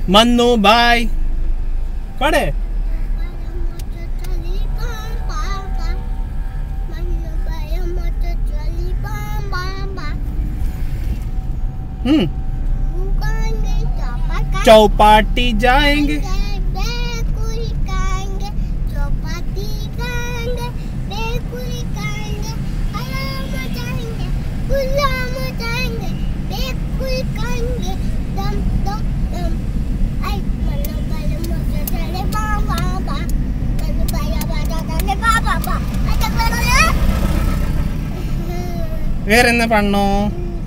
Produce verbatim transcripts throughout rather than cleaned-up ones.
Mannu bye पढ़े हम्म चौपाटी जाएंगे வேற என்ன பண்ணோம்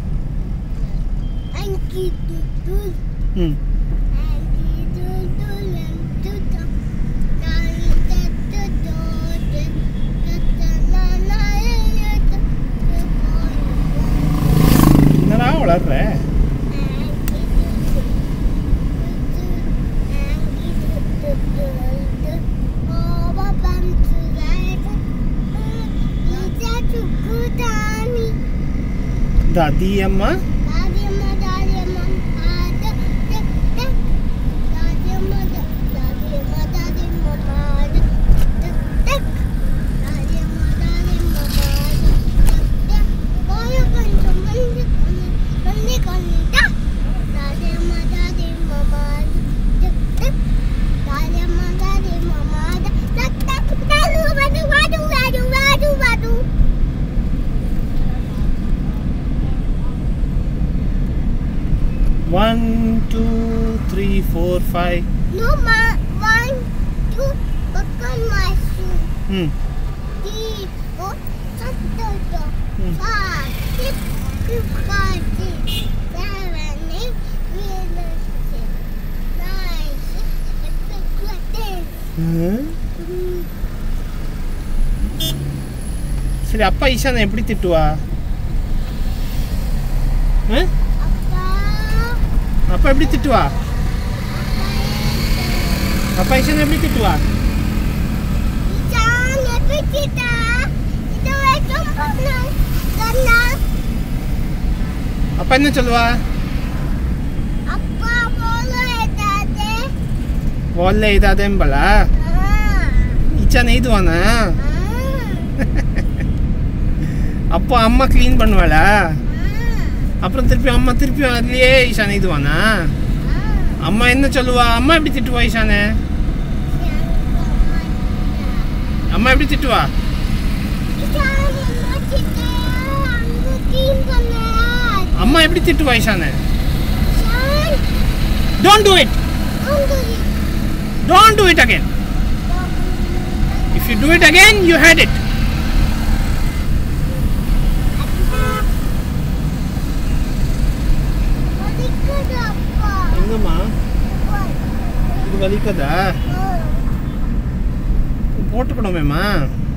ம் என்னடா வளர்ற दादी अम्मा दादी अम्मा दादी अम्मा दादी अम्मा दादी अम्मा दादी अम्मा दादी अम्मा दादी अम्मा बोलो कंचो मंदी मंदी कंदा दादी अम्मा दादी अम्मा दादी अम्मा दादी अम्मा तक तक दादू बादू बादू बादू बादू बादू One, two, three, four, five. No, ma. One, two, buckle my shoe. Hmm. Three, four, seven, five, six, five, six, seven, eight, nine, ten. Hmm. சரி அப்பா ஈஷானை எப்படி திட்டுவா அப்பா எப்படி திட்டுவா அப்பா ஈஷானை எப்படி திட்டுவா ஈஷான் எப்படி திட்டா இது வரைக்கும் சொன்னா அப்பா என்ன சொல்லுவா அப்பா बोलो ஏதாதே बोलले ஏதாதேம்பலா ஈஷான் இதுவானா அப்போ அம்மா க்ளீன் பண்ணுவாளா அப்புறம் திருப்பி அம்மா திருப்பி அதுலயே ஈஷான் இதுவானா அம்மா என்ன சொல்லுவா அம்மா எப்படி திட்டுவா ஈஷானே அம்மா எப்படி திட்டுவா அம்மா எப்படி திட்டுவா ஈஷானே Don't do it. Don't do it again. If you do it again, you had it. என்னம்மா இது வலிக்கதா போட்டுக்கணுமேம்மா